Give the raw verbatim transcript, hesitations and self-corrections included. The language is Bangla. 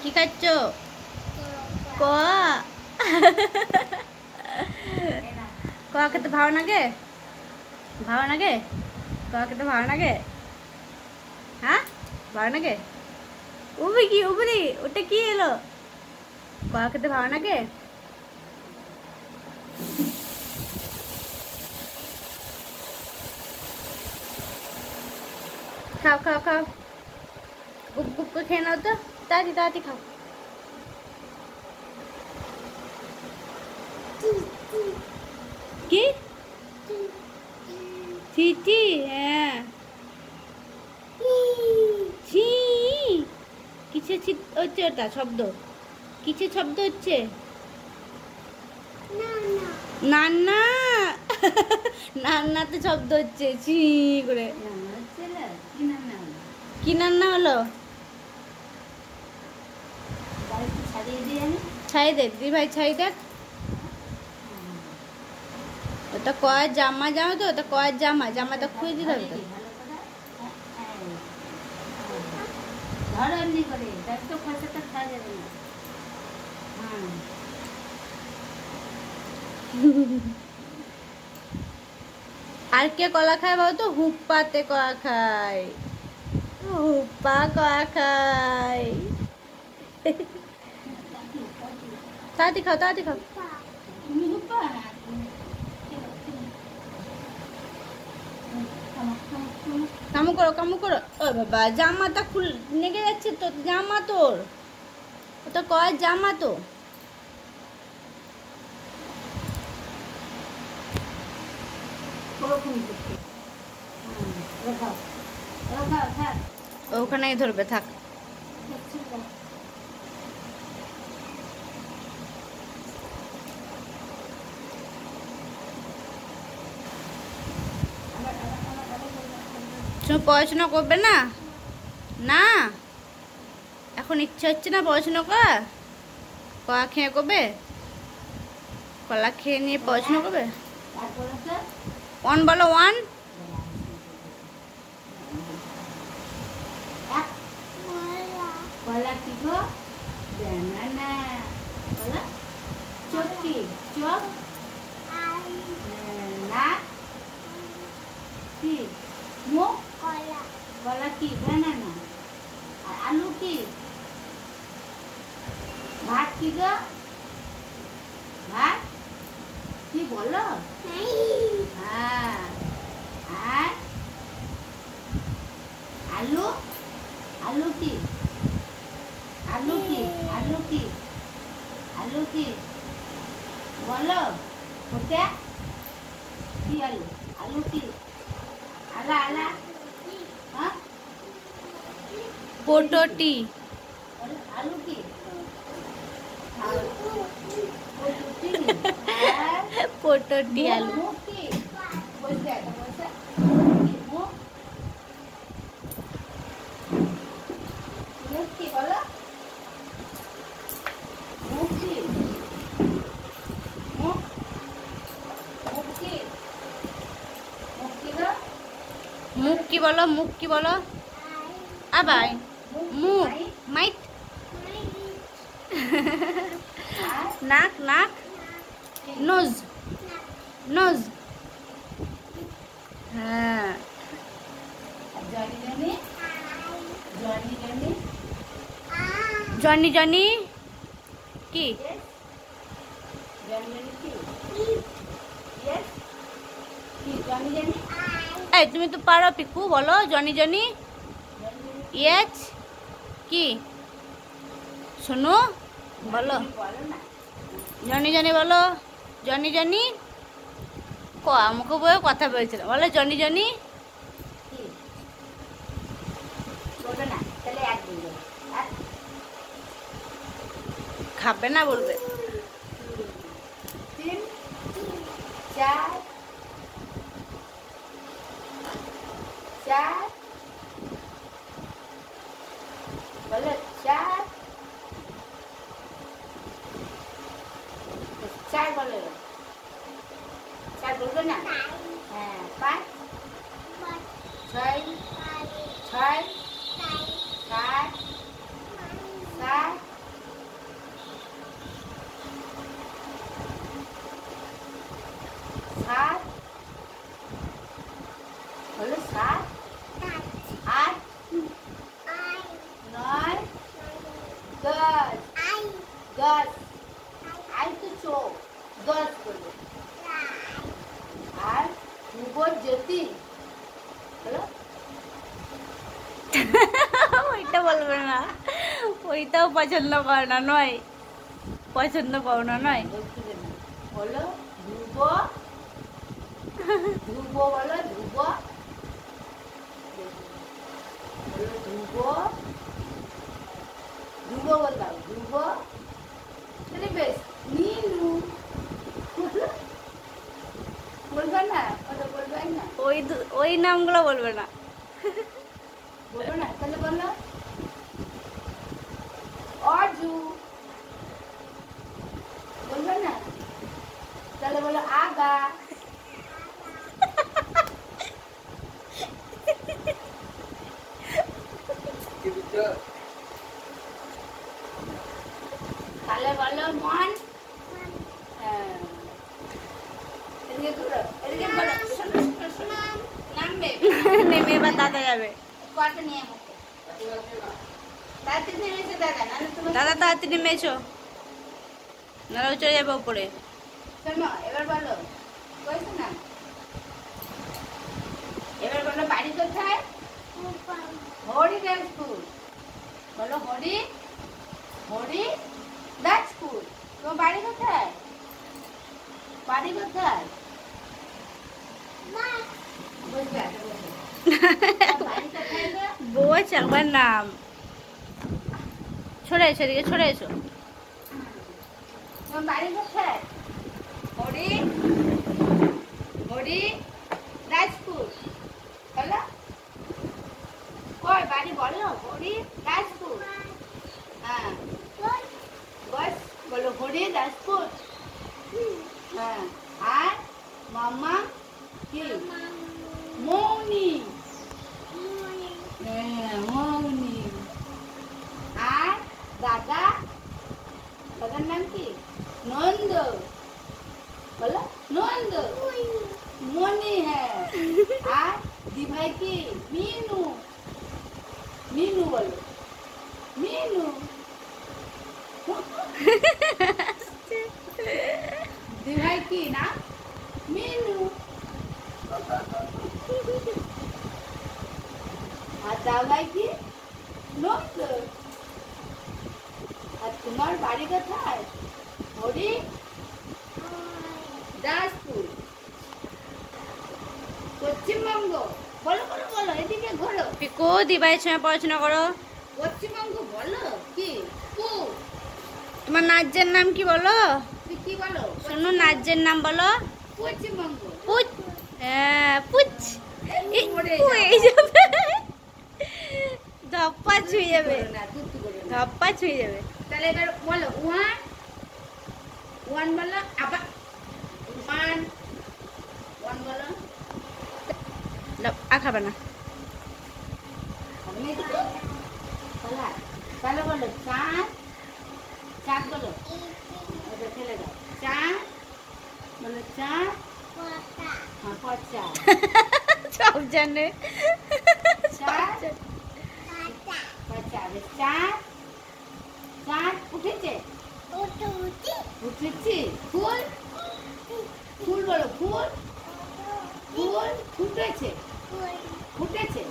কি খাচ্ছো? কয়া কয়া খেতে ভালো লাগে? ভালো লাগে? কয়া খেতে ভালো লাগে? হ্যাঁ ভালো লাগে? উবি কি উবরি ওটা কি এলো? কয়া খেতে ভালো লাগে? খাও খাও খাও গুপ গুপ করে খেয়ে নাও তো, তাড়াতাড়ি তাড়াতাড়ি খাও। কি চিচি? হ্যাঁ ছি কিসের হচ্ছে ওটা শব্দ? কিসের শব্দ হচ্ছে? না না নান্নাতে শব্দ হচ্ছে ছি করে। কি নান্না হলো? ছাই দে দি ভাই, ছাই দেখ। ওটা কয়ের জামা জানো তো? ওটা কয়ের জামা, জামাটা খুঁজে দিতে হবে তো। আর কে কলা খায় বলতো? হুপ্পাতে কলা খায়, হুপ্পা কলা খায়। তাড়াতাড়ি খাও তাড়াতাড়ি খাও। কামু করো কামু করো। ও বাবা জামাটা খুল নেগে যাচ্ছে তো, জামা তোর ওটা কয় জামা তো। ওখানেই ধরবে, থাক। তুমি পড়াশোনা করবে না? না এখন ইচ্ছা হচ্ছে না পড়াশোনা করা? কলা খেয়ে করবে? কলা খেয়ে নিয়ে পড়াশোনা করবে? ওয়ান বলো, ওয়ান। কলা কি গো? ব্যানানা। কলা চোখ কি? চোখ না কি? মুখ কলা। কলা কি? ব্যানানা। আর আলু কি? ভাত কি গো? ভাত কি বলো? হ্যাঁ আর আলু? আলু কি? আলু কি? আলু কি? আলু কি বলো? ওটা কি আলু? আলু কি? আলা আলা হ্যাঁ পটোটি। আলু কি? পটোটি আলু। মুখ কি? বলতে বলতে মুখ মুখ কি বলো? মুখ কি? মুখ মুখ কি? মুখ কি গো? মুখ কি বলো? মুখ কি বলো? আবার মুখ মাইট। নাক নাক নোজ নোজ। হ্যাঁ জনি জনি কি? এই তুমি তো পারো পিকু, বলো জনি জনি। ইয়েস কি? শোনো বলো জনি জনি বলো। জনি জনি ক আমাকে বলে কথা বলছিল, বলো জনি জনি। খাবে না বলবে। তিন চার চার বলো চার চার বলো। চার বলবে না? হ্যাঁ পাঁচ ছয় ছয় সাত সাত দশ আই তো চোখ দশ বলবে আর ধ্রুবর জ্যোতি বলো ওইটা বলবে না ওইটাও পছন্দ করে না নয় পছন্দ করো না নয় বলো ধ্রুব ধ্রুব বলো ধ্রুব বলো ধ্রুব ধ্রুব বললাম ধ্রুব তাহলে বেশ নীলু বলবে না ওটা বলবে না ওই ওই নামগুলো বলবে না বলবে না তাহলে বলো অজু বলবে না তাহলে বলো আগা তাহলে বলো মন নেমে বাতাতে যাবে দাদা তাড়াতাড়ি নেমে এসো নাহলে চলে যাবে উপরে শোনো এবার বলো কইছো না এবার বলো বাড়ি কোথায় হরিদাসপুর বলো হরি হরি দাসপুর তোমার বাড়ি কোথায় বাড়ি কোথায় বউ আছে আমার নাম ছড়ে এসো এদিকে ছড়ে এসো তোমার বাড়ি কোথায় হরি হরি দাসপুর বলো কই বাড়ি বলো হরি দাসপুর হ্যাঁ বস বলো হরি দাসপুর হ্যাঁ আর মামা কি মৌনি হ্যাঁ মৌনি আর দাদা দাদার নাম কি নন্দ বলো নন্দ মনি হ্যাঁ আর দি ভাই কি মিনু মিনু বলো মিনু দি ভাই কি না মিনু আর দা ভাই কি নন্দ আর তোমার বাড়ি কোথায় হরি দাসপুর পশ্চিমবঙ্গ বলো বলো বলো এদিকে ঘোরো পিকো দিবাইয়ের সঙ্গে পড়াশোনা করো পশ্চিমবঙ্গ বলো কি কু তোমার নাচের নাম কি বলো তুই কি বলো শোনো নাচের নাম বলো পশ্চিমবঙ্গ পুচ হ্যাঁ পুচ এই যাবে ধপ্পা ছুঁয়ে যাবে ধপ্পা ছুঁয়ে যাবে তাহলে এবার বলো ওয়ান ওয়ান বলো আবার ওয়ান ওয়ান বলো আ খাবে না তাহলে বলো চাঁদ চাঁদ বলো ফেলে দাও চাঁদ বলো চাঁদ হ্যাঁ পচা সব জানে চাঁদ চাঁদ চাঁদ উঠেছে উঠেছি ফুল ফুল বলো ফুল ফুল ফুটেছে ফুটেছে